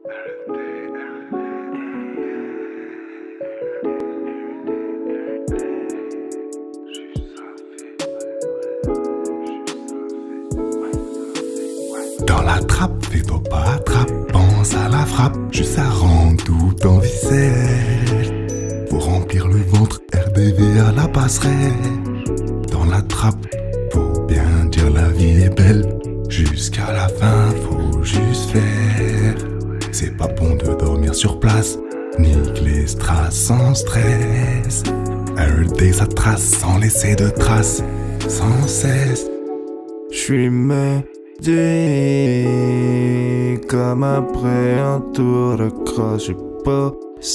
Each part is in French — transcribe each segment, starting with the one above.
Dans la trappe, fais-toi pas attrape, pense à la frappe, juste à rendre tout en ficelle. Faut remplir le ventre, RDV à la passerelle. Dans la trappe, faut bien dire la vie est belle. Jusqu'à la fin, faut juste faire. C'est pas bon de dormir sur place, nique les strass sans stress. Everyday ça trace sans laisser de traces, sans cesse. J'suis médit comme après un tour de crosse. J'suis pas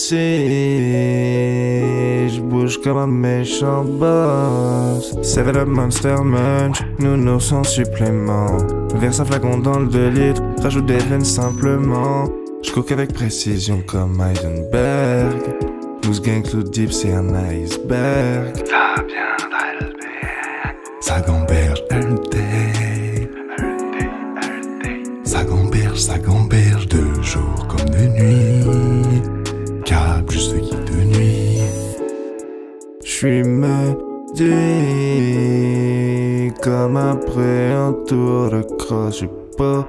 si j'bouge comme un méchant boss. C'est le Monster Munch, nous sans supplément. Verse un flacon dans le 2 litres, rajoute des veines simplement. J'cook avec précision comme Heisenberg. Loose gang Clou Deep, c'est un iceberg. Ça vient d'Albert, ça gamberge LD. Ça gamberge de jour comme de nuit. Câble juste qui de nuit. J'suis médit comme après un tour de crosse. J'suis pas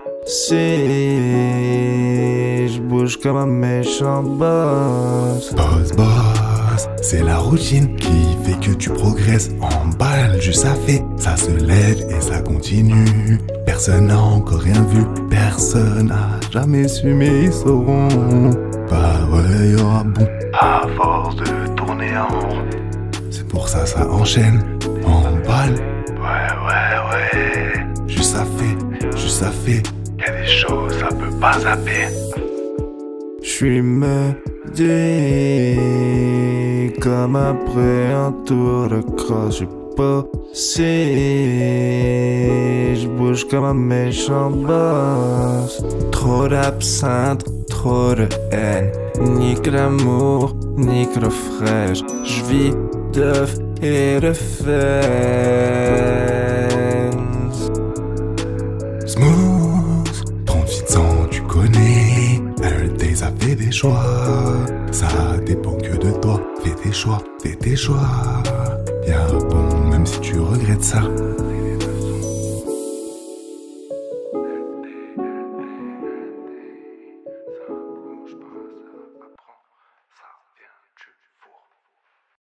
si j'bouge comme un méchant boss. Boss, c'est la routine qui fait que tu progresses. En balle, juste ça fait, ça se lève et ça continue. Personne n'a encore rien vu, personne n'a jamais su, mais ils sauront. Bah ouais, y'aura bon, à force de tourner en rond. C'est pour ça, ça enchaîne, en balle. Ouais. Juste ça fait, y'a des choses, ça peut pas zapper. J'suis médit comme après un tour de crosse. J'suis pas si j'bouge comme un méchant boss. Trop d'absinthe, trop de haine. Nique l'amour, nique le fraîche. J'vis d'œufs et de fesses. Smooth, 38 ans, tu connais. Everyday, ça fait des choix. Ça dépend que de toi. Fais tes choix. Y'a bon, même si tu regrettes ça.